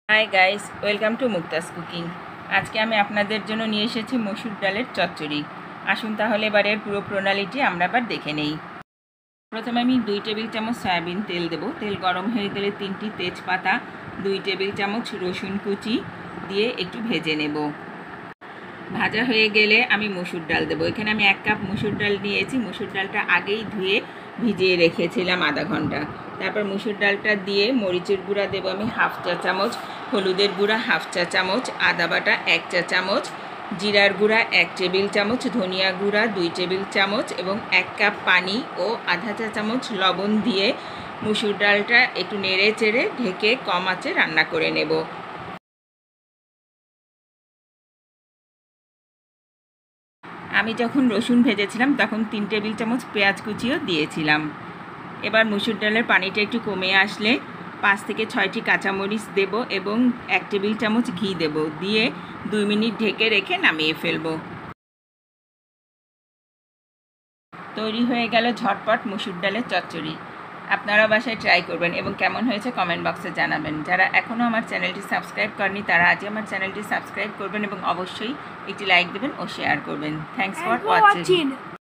High guys, welcome to Mukta's cooking. আজকে আমি আপনাদের জন্য নিয়ে এসেছি মসুর ডালের চচ্চড়ি। আসুন তাহলে এবারে পুরো প্রণালীটি আমরা আবার দেখে নেই। প্রথমে আমি 2 টেবিল চামচ সয়াবিন তেল দেব। তেল গরম হয়ে গেলে 3টি তেজপাতা, 2 টেবিল চামচ রসুন কুচি দিয়ে একটু ভেজে নেব। ভাজা হয়ে গেলে আমি মসুর ডাল দেবো। এখানে আমি 1 কাপ মসুর ডাল নিয়েছি। মসুর ডালটা আগেই ধুয়ে ভিজিয়ে রেখেছিলাম আধা ঘন্টা। তারপর মসুর ডালটা দিয়ে মরিচের গুঁড়া দেবো আমি 1/2 চা চামচ, হলুদের গুঁড়া 1/2 চা চামচ, আদা বাটা 1 চা চামচ, জিরার গুঁড়া 1 টেবিল চামচ, ধনিয়া গুঁড়া 2 টেবিল চামচ এবং 1 কাপ পানি ও আধা চা চামচ লবণ দিয়ে মসুর ডালটা একটু নেড়ে চেড়ে ঢেকে কম আঁচে রান্না করে নেব। আমি যখন রসুন ভেজেছিলাম তখন 3 টেবিল চামচ পেঁয়াজ কুচিও দিয়েছিলাম। এবার মসুর ডালের পানিটা একটু কমে আসলে 5 থেকে 6টি কাঁচামরিচ দেব এবং 1 টেবিল চামচ ঘি দেব, দিয়ে 2 মিনিট ঢেকে রেখে নামিয়ে ফেলব। তৈরি হয়ে গেল ঝটপট মসুর ডালের চচ্চড়ি। আপনারা বাসায় ট্রাই করবেন এবং কেমন হয়েছে কমেন্ট বক্সে জানাবেন। যারা এখনও আমার চ্যানেলটি সাবস্ক্রাইব করেনি তারা আজই আমার চ্যানেলটি সাবস্ক্রাইব করবেন এবং অবশ্যই একটি লাইক দেবেন ও শেয়ার করবেন। Thanks for watching.